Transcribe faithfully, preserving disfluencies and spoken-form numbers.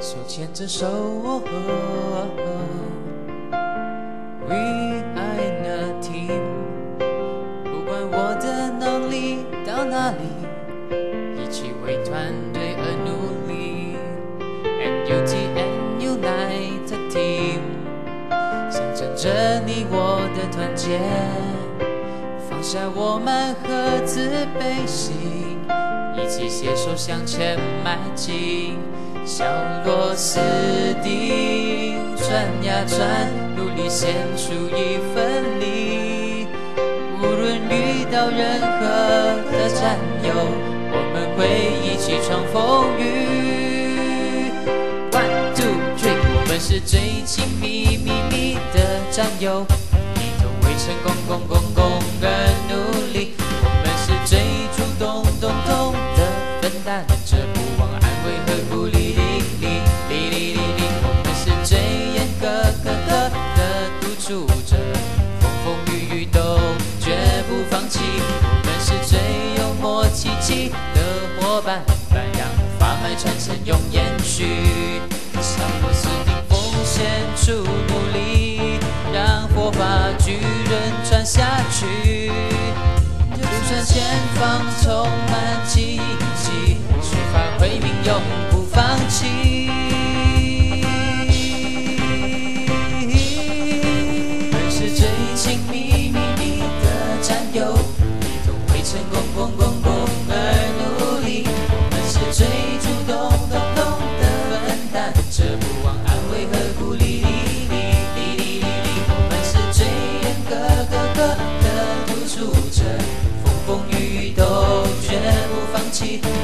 手牵着手，We are a team。不管我的能力到哪里，一起为团队而努力。N U T N United Team， 象征着你我的团结，放下我们各自悲喜，一起携手向前迈进。像螺丝钉转呀转，努力献出一份力。无论遇到任何的战友，我们会一起闯风雨。One two three， 我们是最亲密秘密的战友，一同为成功共共共而努力。我们是最主动动动的分担者，不忘安慰和鼓励。风风雨雨都绝不放弃，我们是最有默契契的伙伴，伴让发脉传承永延续。像螺丝钉奉献出努力，让火把巨人传下去。就算前方充满荆棘，出发挥命永不放弃。亲密秘密的战友，一同为成功共共共而努力。我们是最主动动动的分担者，不忘安慰和鼓励。我们是最严格格格的督促者，风风雨雨都绝不放弃。